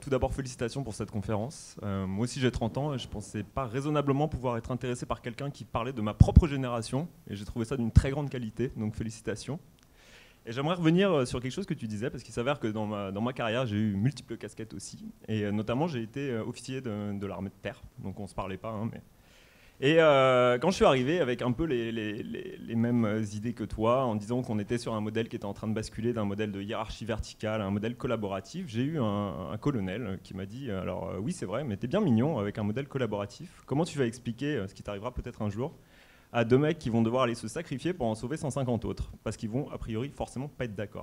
Tout d'abord, félicitations pour cette conférence. Moi aussi, j'ai 30 ans et je ne pensais pas raisonnablement pouvoir être intéressé par quelqu'un qui parlait de ma propre génération. Et j'ai trouvé ça d'une très grande qualité, donc félicitations. Et j'aimerais revenir sur quelque chose que tu disais, parce qu'il s'avère que dans ma carrière, j'ai eu multiples casquettes aussi. Et notamment, j'ai été officier de l'armée de terre, donc on ne se parlait pas. Hein, mais... Et quand je suis arrivé avec un peu les mêmes idées que toi, en disant qu'on était sur un modèle qui était en train de basculer d'un modèle de hiérarchie verticale à un modèle collaboratif, j'ai eu un colonel qui m'a dit « Alors oui, c'est vrai, mais t'es bien mignon avec un modèle collaboratif. Comment tu vas expliquer ce qui t'arrivera peut-être un jour à deux mecs qui vont devoir aller se sacrifier pour en sauver 150 autres, parce qu'ils vont a priori forcément pas être d'accord ».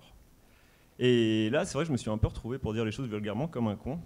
Et là, c'est vrai que je me suis un peu retrouvé, pour dire les choses vulgairement, comme un con.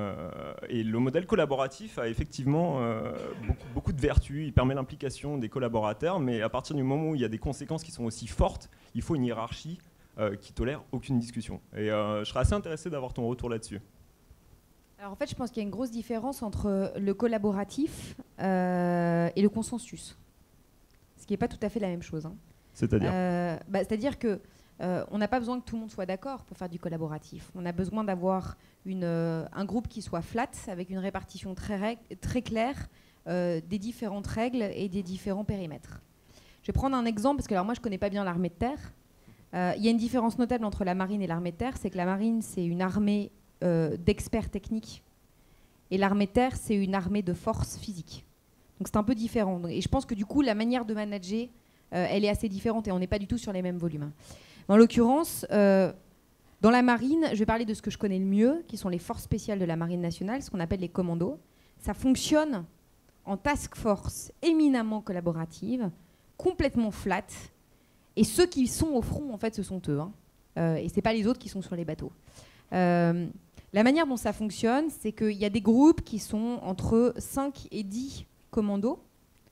Et le modèle collaboratif a effectivement beaucoup de vertus. Il permet l'implication des collaborateurs, mais à partir du moment où il y a des conséquences qui sont aussi fortes, il faut une hiérarchie qui tolère aucune discussion. Et je serais assez intéressé d'avoir ton retour là-dessus. Alors en fait, je pense qu'il y a une grosse différence entre le collaboratif et le consensus. Ce qui n'est pas tout à fait la même chose. Hein. C'est-à-dire c'est-à-dire que on n'a pas besoin que tout le monde soit d'accord pour faire du collaboratif. On a besoin d'avoir un groupe qui soit flat, avec une répartition très claire des différentes règles et des différents périmètres. Je vais prendre un exemple, parce que alors moi je ne connais pas bien l'armée de terre. Il y a une différence notable entre la marine et l'armée de terre, c'est que la marine c'est une armée d'experts techniques, et l'armée de terre c'est une armée de force physique. Donc c'est un peu différent. Et je pense que du coup la manière de manager, elle est assez différente, et on n'est pas du tout sur les mêmes volumes. En l'occurrence, dans la marine, je vais parler de ce que je connais le mieux, qui sont les forces spéciales de la marine nationale, ce qu'on appelle les commandos. Ça fonctionne en task force éminemment collaborative, complètement flat. Et ceux qui sont au front, en fait, ce sont eux. Hein. Et ce n'est pas les autres qui sont sur les bateaux. La manière dont ça fonctionne, c'est qu'il y a des groupes qui sont entre 5 et 10 commandos,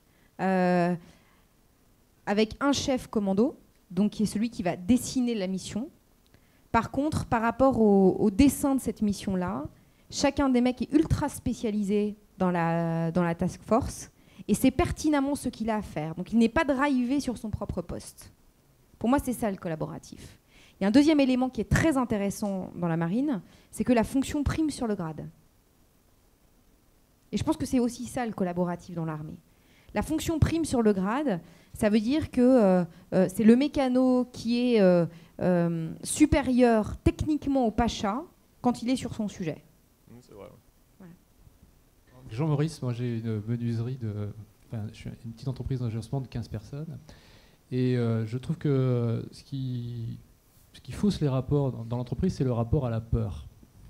avec un chef commando, donc qui est celui qui va dessiner la mission. Par contre, par rapport au dessin de cette mission-là, chacun des mecs est ultra spécialisé dans la task force, et c'est pertinemment ce qu'il a à faire. Donc il n'est pas drivé sur son propre poste. Pour moi, c'est ça le collaboratif. Il y a un deuxième élément qui est très intéressant dans la marine, c'est que la fonction prime sur le grade. Et je pense que c'est aussi ça le collaboratif dans l'armée. La fonction prime sur le grade, ça veut dire que c'est le mécano qui est supérieur techniquement au pacha quand il est sur son sujet. C'est vrai. Voilà. Jean-Maurice, moi j'ai une menuiserie je suis une petite entreprise d'agencement de 15 personnes. Et je trouve que ce qui fausse les rapports dans l'entreprise, c'est le rapport à la peur.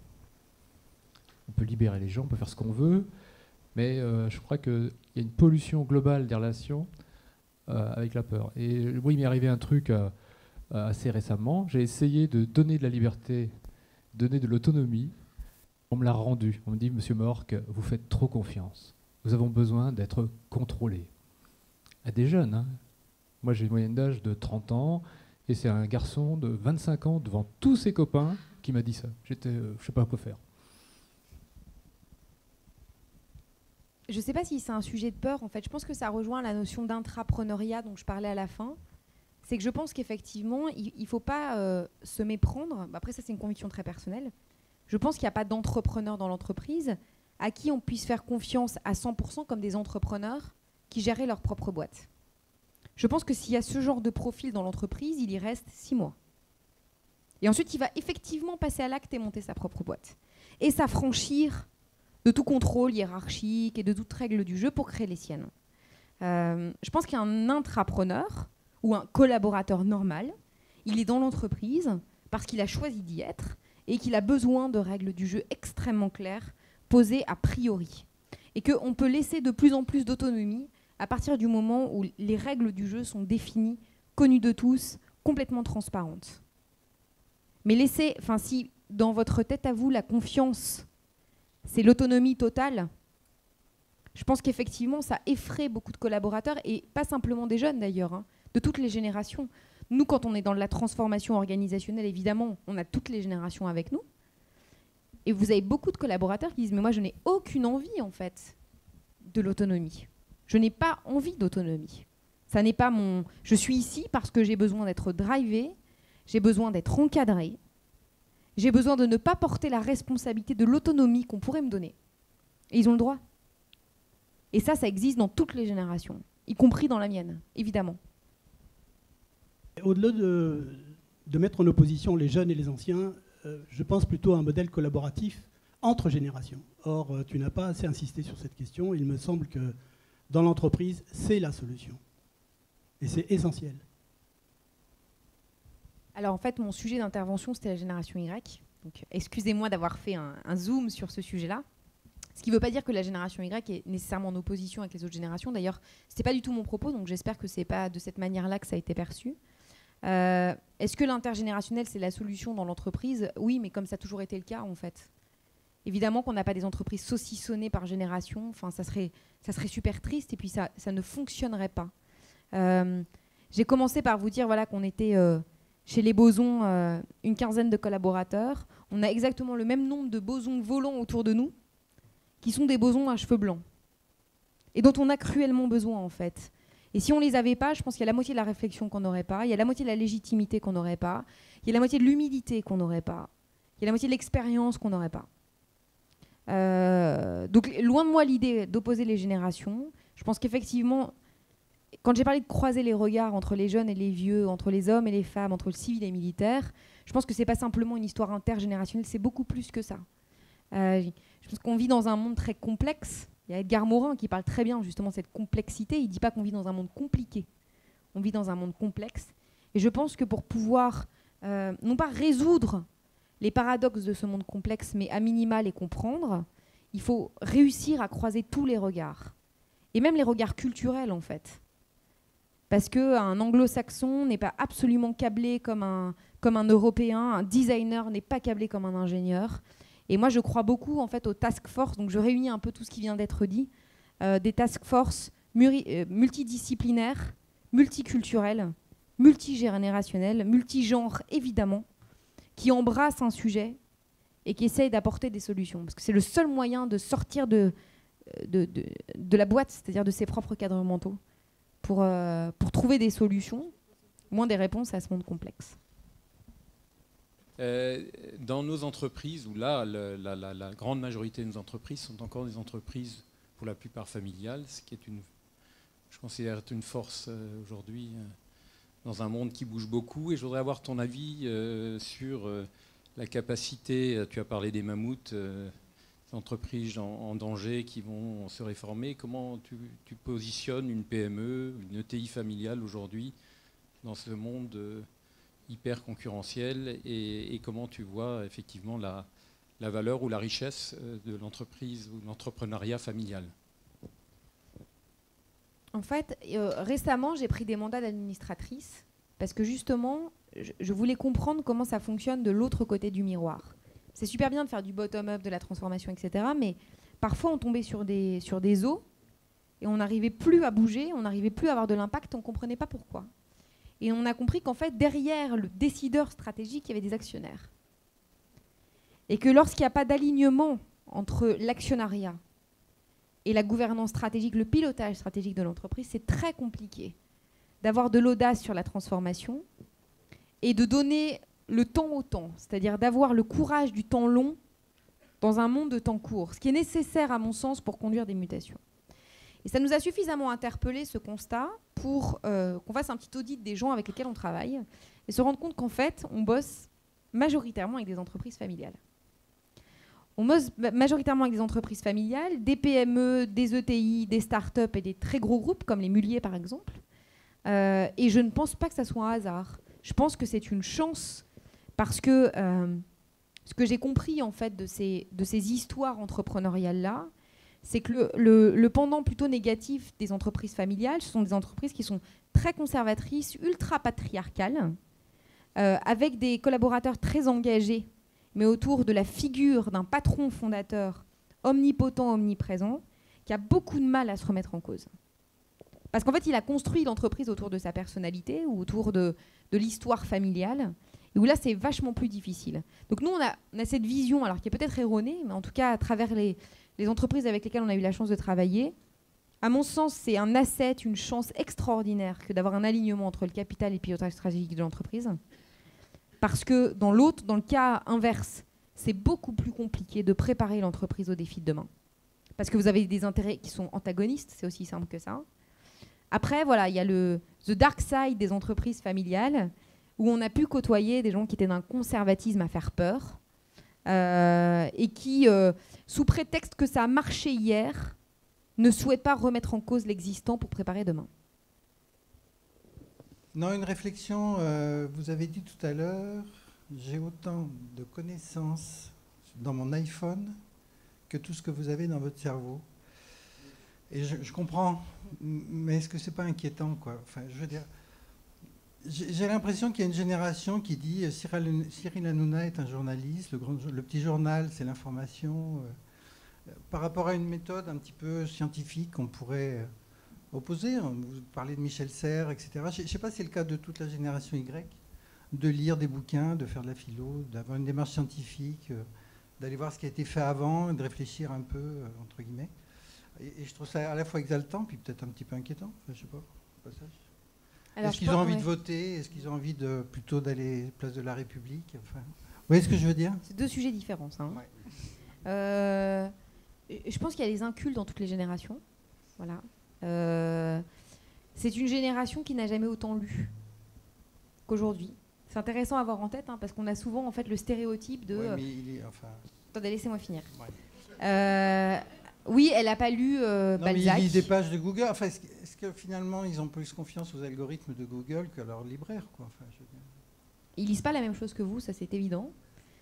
On peut libérer les gens, on peut faire ce qu'on veut, mais je crois qu'il y a une pollution globale des relations avec la peur. Et oui, il m'est arrivé un truc assez récemment. J'ai essayé de donner de la liberté, donner de l'autonomie. On me l'a rendu. On me dit, Monsieur Morck, vous faites trop confiance. Nous avons besoin d'être contrôlés. À des jeunes, hein. Moi, j'ai une moyenne d'âge de 30 ans, et c'est un garçon de 25 ans devant tous ses copains qui m'a dit ça. Je ne sais pas quoi faire. Je ne sais pas si c'est un sujet de peur. En fait, je pense que ça rejoint la notion d'intrapreneuriat dont je parlais à la fin. C'est que je pense qu'effectivement, il ne faut pas se méprendre. Après, ça, c'est une conviction très personnelle. Je pense qu'il n'y a pas d'entrepreneurs dans l'entreprise à qui on puisse faire confiance à 100% comme des entrepreneurs qui géraient leur propre boîte. Je pense que s'il y a ce genre de profil dans l'entreprise, il y reste 6 mois. Et ensuite, il va effectivement passer à l'acte et monter sa propre boîte. Et s'affranchir de tout contrôle hiérarchique et de toute règle du jeu pour créer les siennes. Je pense qu'un intrapreneur ou un collaborateur normal, il est dans l'entreprise parce qu'il a choisi d'y être et qu'il a besoin de règles du jeu extrêmement claires, posées a priori. Et qu'on peut laisser de plus en plus d'autonomie à partir du moment où les règles du jeu sont définies, connues de tous, complètement transparentes. Mais si dans votre tête à vous, la confiance, c'est l'autonomie totale, je pense qu'effectivement, ça effraie beaucoup de collaborateurs, et pas simplement des jeunes d'ailleurs, hein, de toutes les générations. Nous, quand on est dans la transformation organisationnelle, évidemment, on a toutes les générations avec nous. Et vous avez beaucoup de collaborateurs qui disent « Mais moi, je n'ai aucune envie, en fait, de l'autonomie. Je n'ai pas envie d'autonomie. Ça n'est pas mon... Je suis ici parce que j'ai besoin d'être drivé, j'ai besoin d'être encadré, J'ai besoin de ne pas porter la responsabilité de l'autonomie qu'on pourrait me donner. Et ils ont le droit. Et ça existe dans toutes les générations, y compris dans la mienne, évidemment. Au-delà de mettre en opposition les jeunes et les anciens, je pense plutôt à un modèle collaboratif entre générations. Or, tu n'as pas assez insisté sur cette question. Il me semble que dans l'entreprise, c'est la solution. Et c'est essentiel. Alors en fait, mon sujet d'intervention, c'était la génération Y. Donc excusez-moi d'avoir fait un zoom sur ce sujet-là. Ce qui ne veut pas dire que la génération Y est nécessairement en opposition avec les autres générations. D'ailleurs, ce n'était pas du tout mon propos, donc j'espère que ce n'est pas de cette manière-là que ça a été perçu. Est-ce que l'intergénérationnel, c'est la solution dans l'entreprise? Oui, mais comme ça a toujours été le cas, en fait. Évidemment qu'on n'a pas des entreprises saucissonnées par génération. Enfin, ça serait super triste et puis ça ne fonctionnerait pas. J'ai commencé par vous dire voilà, qu'on était chez les bosons une quinzaine de collaborateurs. On a exactement le même nombre de bosons volants autour de nous qui sont des bosons à cheveux blancs et dont on a cruellement besoin, en fait. Et si on ne les avait pas, je pense qu'il y a la moitié de la réflexion qu'on n'aurait pas, il y a la moitié de la légitimité qu'on n'aurait pas, il y a la moitié de l'humilité qu'on n'aurait pas, il y a la moitié de l'expérience qu'on n'aurait pas. Donc loin de moi l'idée d'opposer les générations. Je pense qu'effectivement, quand j'ai parlé de croiser les regards entre les jeunes et les vieux, entre les hommes et les femmes, entre le civil et le militaire, je pense que ce n'est pas simplement une histoire intergénérationnelle, c'est beaucoup plus que ça. Je pense qu'on vit dans un monde très complexe. Il y a Edgar Morin qui parle très bien justement de cette complexité. Il ne dit pas qu'on vit dans un monde compliqué. On vit dans un monde complexe. Et je pense que pour pouvoir, non pas résoudre les paradoxes de ce monde complexe, mais à minima les comprendre, il faut réussir à croiser tous les regards. Et même les regards culturels, en fait. Parce qu'un anglo-saxon n'est pas absolument câblé comme un Européen, un designer n'est pas câblé comme un ingénieur. Et moi, je crois beaucoup en fait aux task force. Donc, je réunis un peu tout ce qui vient d'être dit. Des task force multidisciplinaires, multiculturelles, multigénérationnelles, multigenres, évidemment, qui embrassent un sujet et qui essayent d'apporter des solutions. Parce que c'est le seul moyen de sortir de la boîte, c'est-à-dire de ses propres cadres mentaux, pour trouver des solutions, moins des réponses à ce monde complexe. Dans nos entreprises, où là, la grande majorité de nos entreprises sont encore des entreprises pour la plupart familiales, ce qui est je considère être une force aujourd'hui dans un monde qui bouge beaucoup. Et je voudrais avoir ton avis sur la capacité, tu as parlé des mammouths, des entreprises en danger qui vont se réformer. Comment tu positionnes une PME, une ETI familiale aujourd'hui dans ce monde hyper concurrentiel et comment tu vois effectivement la valeur ou la richesse de l'entreprise ou de l'entrepreneuriat familial? En fait, récemment, j'ai pris des mandats d'administratrice parce que justement, je voulais comprendre comment ça fonctionne de l'autre côté du miroir. C'est super bien de faire du bottom-up, de la transformation, etc. Mais parfois, on tombait sur des eaux et on n'arrivait plus à bouger, on n'arrivait plus à avoir de l'impact, on ne comprenait pas pourquoi. Et on a compris qu'en fait, derrière le décideur stratégique, il y avait des actionnaires. Et que lorsqu'il n'y a pas d'alignement entre l'actionnariat et la gouvernance stratégique, le pilotage stratégique de l'entreprise, c'est très compliqué d'avoir de l'audace sur la transformation et de donner le temps au temps, c'est-à-dire d'avoir le courage du temps long dans un monde de temps court, ce qui est nécessaire à mon sens pour conduire des mutations. Et ça nous a suffisamment interpellé ce constat pour qu'on fasse un petit audit des gens avec lesquels on travaille et se rendre compte qu'en fait, on bosse majoritairement avec des entreprises familiales. On bosse majoritairement avec des entreprises familiales, des PME, des ETI, des startups et des très gros groupes comme les Mulliers par exemple. Et je ne pense pas que ça soit un hasard. Je pense que c'est une chance parce que ce que j'ai compris en fait de ces histoires entrepreneuriales-là, c'est que le pendant plutôt négatif des entreprises familiales, ce sont des entreprises qui sont très conservatrices, ultra patriarcales, avec des collaborateurs très engagés, mais autour de la figure d'un patron fondateur omnipotent, omniprésent, qui a beaucoup de mal à se remettre en cause. Parce qu'en fait, il a construit l'entreprise autour de sa personnalité ou autour de l'histoire familiale, et où là, c'est vachement plus difficile. Donc nous, on a cette vision, alors qui est peut-être erronée, mais en tout cas, à travers les entreprises avec lesquelles on a eu la chance de travailler, à mon sens, c'est un asset, une chance extraordinaire que d'avoir un alignement entre le capital et le pilotage stratégique de l'entreprise. Parce que dans le cas inverse, c'est beaucoup plus compliqué de préparer l'entreprise aux défis de demain. Parce que vous avez des intérêts qui sont antagonistes, c'est aussi simple que ça. Après, voilà, il y a the dark side des entreprises familiales, où on a pu côtoyer des gens qui étaient d'un conservatisme à faire peur, et qui, sous prétexte que ça a marché hier, ne souhaitent pas remettre en cause l'existant pour préparer demain. Non, une réflexion, vous avez dit tout à l'heure, j'ai autant de connaissances dans mon iPhone que tout ce que vous avez dans votre cerveau. Et je comprends, mais est-ce que c'est pas inquiétant, quoi? Enfin, je veux dire, j'ai l'impression qu'il y a une génération qui dit Cyril Hanouna est un journaliste, le petit journal, c'est l'information. Par rapport à une méthode un petit peu scientifique qu'on pourrait opposer, vous parlez de Michel Serres, etc. Je ne sais pas si c'est le cas de toute la génération Y, de lire des bouquins, de faire de la philo, d'avoir une démarche scientifique, d'aller voir ce qui a été fait avant, de réfléchir un peu, entre guillemets. Et je trouve ça à la fois exaltant, puis peut-être un petit peu inquiétant, enfin, je sais pas, au passage. Est-ce qu'ils ont envie de voter? Est-ce qu'ils ont envie plutôt d'aller place de la République? Enfin, vous voyez ce que je veux dire? C'est deux sujets différents, ça. Hein. Ouais. Je pense qu'il y a des incultes dans toutes les générations. Voilà. C'est une génération qui n'a jamais autant lu qu'aujourd'hui. C'est intéressant à avoir en tête, hein, parce qu'on a souvent en fait, le stéréotype de... Ouais, mais Attendez, laissez-moi finir. Ouais. Oui, elle n'a pas lu Balzac. Mais ils lisent des pages de Google. Enfin, est-ce que finalement, ils ont plus confiance aux algorithmes de Google qu'à leur libraire, quoi? Enfin, je veux dire. Ils lisent pas la même chose que vous, ça c'est évident.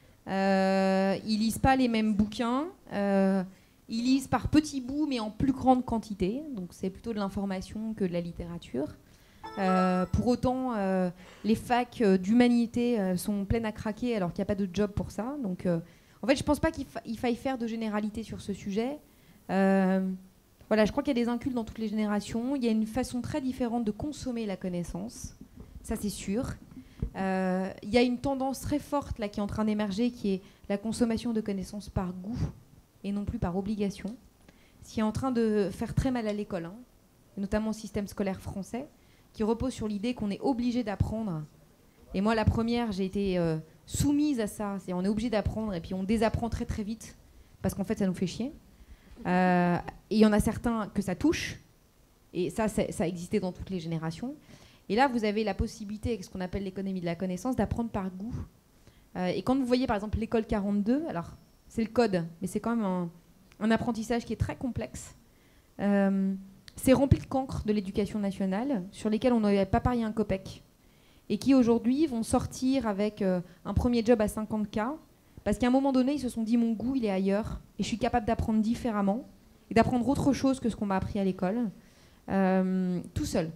Ils lisent pas les mêmes bouquins. Ils lisent par petits bouts, mais en plus grande quantité. Donc c'est plutôt de l'information que de la littérature. Pour autant, les facs d'humanité sont pleines à craquer alors qu'il n'y a pas de job pour ça. Donc, en fait, je ne pense pas qu'il faille faire de généralité sur ce sujet. Voilà, je crois qu'il y a des incultes dans toutes les générations. Il y a une façon très différente de consommer la connaissance. Ça, c'est sûr. Il y a une tendance très forte là, qui est en train d'émerger, qui est la consommation de connaissances par goût et non plus par obligation. Ce qui est en train de faire très mal à l'école, hein, notamment au système scolaire français, qui repose sur l'idée qu'on est obligé d'apprendre. Et moi, la première, j'ai été soumise à ça. On est obligé d'apprendre et puis on désapprend très très vite parce qu'en fait, ça nous fait chier. Et il y en a certains que ça touche. Et ça a existé dans toutes les générations. Et là, vous avez la possibilité, avec ce qu'on appelle l'économie de la connaissance, d'apprendre par goût. Et quand vous voyez, par exemple, l'école 42, alors c'est le code, mais c'est quand même un apprentissage qui est très complexe. C'est rempli de cancres de l'éducation nationale, sur lesquels on n'avait pas parié un copec. Et qui, aujourd'hui, vont sortir avec un premier job à 50K, parce qu'à un moment donné, ils se sont dit, mon goût, il est ailleurs, et je suis capable d'apprendre différemment, et d'apprendre autre chose que ce qu'on m'a appris à l'école, tout seul.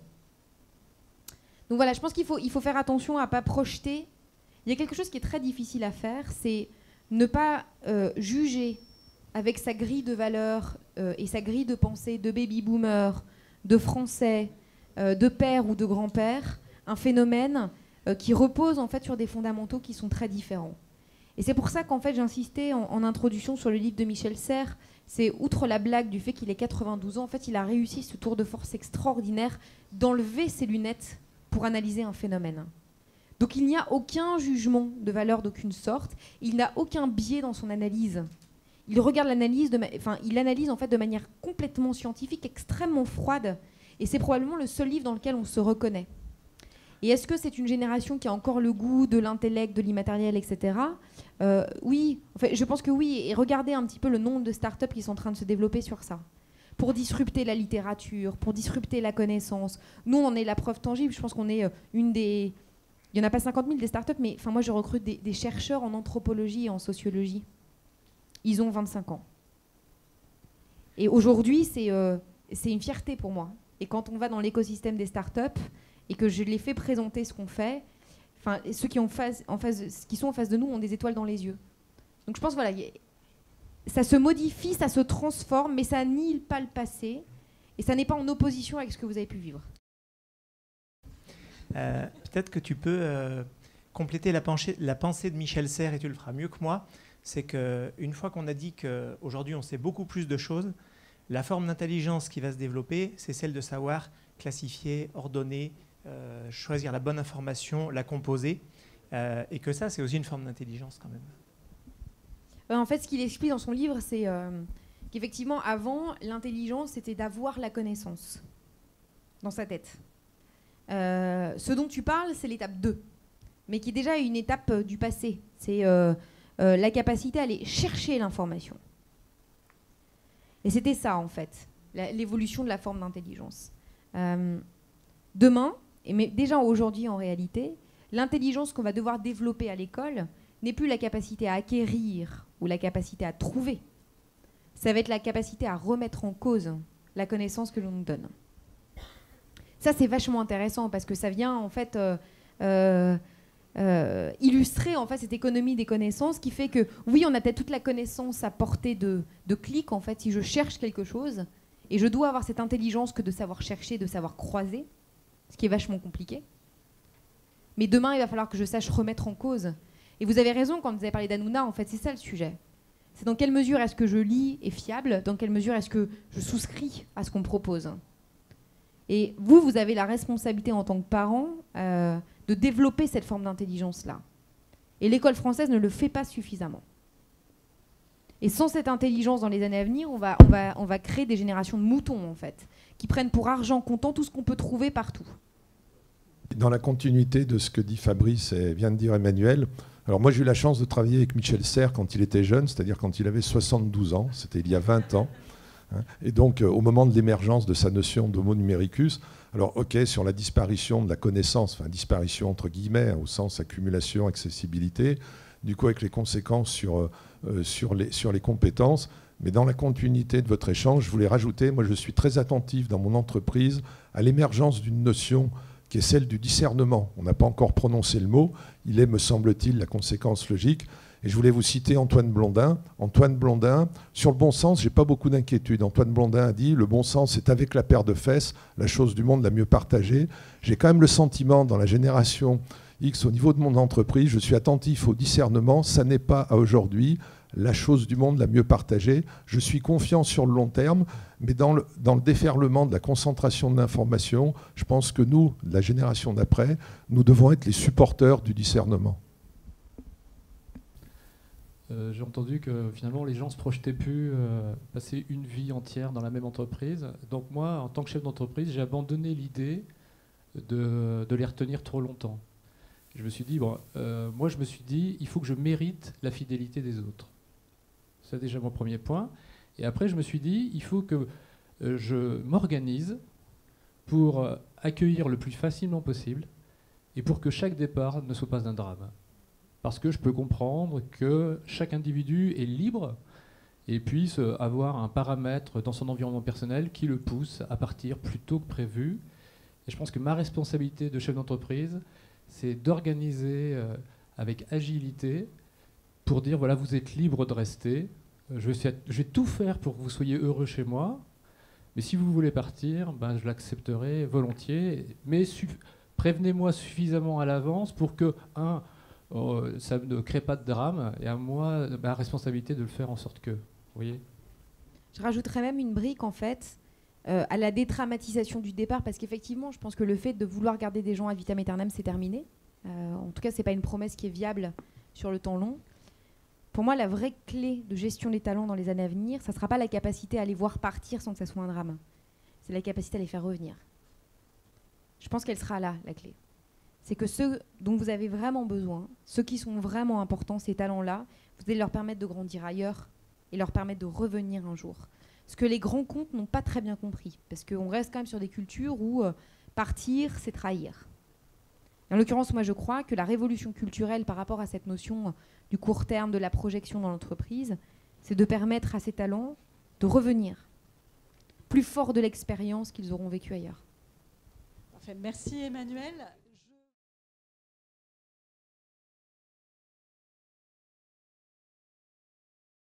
Donc voilà, je pense qu'il faut faire attention à ne pas projeter. Il y a quelque chose qui est très difficile à faire, c'est ne pas juger avec sa grille de valeurs et sa grille de pensée de baby-boomer, de français, de père ou de grand-père, un phénomène qui repose en fait sur des fondamentaux qui sont très différents. Et c'est pour ça qu'en fait j'insistais en introduction sur le livre de Michel Serres. C'est outre la blague du fait qu'il ait 92 ans, en fait il a réussi ce tour de force extraordinaire d'enlever ses lunettes pour analyser un phénomène. Donc il n'y a aucun jugement de valeur d'aucune sorte, il n'a aucun biais dans son analyse. Il regarde l'analyse, il analyse en fait de manière complètement scientifique, extrêmement froide, et c'est probablement le seul livre dans lequel on se reconnaît. Et est-ce que c'est une génération qui a encore le goût de l'intellect, de l'immatériel, etc. Oui, en fait, je pense que oui, et regardez un petit peu le nombre de startups qui sont en train de se développer sur ça. Pour disrupter la littérature, pour disrupter la connaissance. Nous, on est la preuve tangible. Je pense qu'on est une des... Il n'y en a pas 50 000 des startups, mais moi, je recrute des chercheurs en anthropologie et en sociologie. Ils ont 25 ans. Et aujourd'hui, c'est une fierté pour moi. Et quand on va dans l'écosystème des startups et que je les fais présenter ce qu'on fait, ceux qui sont en face de nous ont des étoiles dans les yeux. Donc je pense, voilà, ça se modifie, ça se transforme, mais ça annihile pas le passé. Et ça n'est pas en opposition avec ce que vous avez pu vivre. Peut-être que tu peux compléter la pensée de Michel Serres, et tu le feras mieux que moi. C'est qu'une fois qu'on a dit qu'aujourd'hui on sait beaucoup plus de choses, la forme d'intelligence qui va se développer, c'est celle de savoir classifier, ordonner, choisir la bonne information, la composer. Et que ça, c'est aussi une forme d'intelligence quand même. En fait, ce qu'il explique dans son livre, c'est qu'effectivement, avant, l'intelligence, c'était d'avoir la connaissance dans sa tête. Ce dont tu parles, c'est l'étape 2, mais qui est déjà une étape du passé. C'est la capacité à aller chercher l'information. Et c'était ça, en fait, l'évolution de la forme d'intelligence. Demain, mais déjà aujourd'hui en réalité, l'intelligence qu'on va devoir développer à l'école n'est plus la capacité à acquérir ou la capacité à trouver. Ça va être la capacité à remettre en cause la connaissance que l'on nous donne. Ça, c'est vachement intéressant parce que ça vient en fait illustrer en fait cette économie des connaissances qui fait que oui, on a peut-être toute la connaissance à portée de clic en fait si je cherche quelque chose et je dois avoir cette intelligence que de savoir chercher, de savoir croiser, ce qui est vachement compliqué. Mais demain, il va falloir que je sache remettre en cause. Et vous avez raison quand vous avez parlé d'Hanouna, en fait, c'est ça le sujet. C'est dans quelle mesure est-ce que je lis est fiable, dans quelle mesure est-ce que je souscris à ce qu'on me propose. Et vous avez la responsabilité en tant que parent de développer cette forme d'intelligence-là. Et l'école française ne le fait pas suffisamment. Et sans cette intelligence dans les années à venir, on va créer des générations de moutons, en fait, qui prennent pour argent comptant tout ce qu'on peut trouver partout. Dans la continuité de ce que dit Fabrice et vient de dire Emmanuel, alors moi j'ai eu la chance de travailler avec Michel Serres quand il était jeune, c'est-à-dire quand il avait 72 ans, c'était il y a 20 ans. Et donc au moment de l'émergence de sa notion d'homo numericus, alors ok, sur la disparition de la connaissance, enfin disparition entre guillemets, au sens accumulation, accessibilité, du coup avec les conséquences sur les compétences, mais dans la continuité de votre échange, je voulais rajouter, moi je suis très attentif dans mon entreprise à l'émergence d'une notion qui est celle du discernement. On n'a pas encore prononcé le mot, il est, me semble-t-il, la conséquence logique. Et je voulais vous citer Antoine Blondin. Antoine Blondin, sur le bon sens, je n'ai pas beaucoup d'inquiétude. Antoine Blondin a dit, le bon sens, c'est avec la paire de fesses, la chose du monde la mieux partagée. J'ai quand même le sentiment, dans la génération X, au niveau de mon entreprise, je suis attentif au discernement, ça n'est pas à aujourd'hui la chose du monde la mieux partagée. Je suis confiant sur le long terme, mais dans le déferlement de la concentration de l'information, je pense que nous, la génération d'après, nous devons être les supporters du discernement. J'ai entendu que finalement les gens ne se projetaient plus passer une vie entière dans la même entreprise. Donc moi, en tant que chef d'entreprise, j'ai abandonné l'idée de les retenir trop longtemps. Je me suis dit, il faut que je mérite la fidélité des autres. C'est déjà mon premier point. Et après, je me suis dit, il faut que je m'organise pour accueillir le plus facilement possible et pour que chaque départ ne soit pas un drame. Parce que je peux comprendre que chaque individu est libre et puisse avoir un paramètre dans son environnement personnel qui le pousse à partir plus tôt que prévu. Et je pense que ma responsabilité de chef d'entreprise, c'est d'organiser avec agilité pour dire, voilà, vous êtes libre de rester. Je vais tout faire pour que vous soyez heureux chez moi. Mais si vous voulez partir, je l'accepterai volontiers. Mais prévenez-moi suffisamment à l'avance pour que, ça ne crée pas de drame. Et à moi, ma responsabilité de le faire en sorte que. Vous voyez ? Je rajouterais même une brique, en fait, à la dédramatisation du départ, parce qu'effectivement, je pense que le fait de vouloir garder des gens ad vitam aeternam, c'est terminé. En tout cas, ce n'est pas une promesse qui est viable sur le temps long. Pour moi, la vraie clé de gestion des talents dans les années à venir, ça ne sera pas la capacité à les voir partir sans que ça soit un drame. C'est la capacité à les faire revenir. Je pense qu'elle sera là, la clé. C'est que ceux dont vous avez vraiment besoin, ceux qui sont vraiment importants, ces talents-là, vous allez leur permettre de grandir ailleurs et leur permettre de revenir un jour. Ce que les grands comptes n'ont pas très bien compris, parce qu'on reste quand même sur des cultures où partir, c'est trahir. En l'occurrence, moi, je crois que la révolution culturelle par rapport à cette notion du court terme, de la projection dans l'entreprise, c'est de permettre à ces talents de revenir plus forts de l'expérience qu'ils auront vécue ailleurs. Parfait. Merci Emmanuel.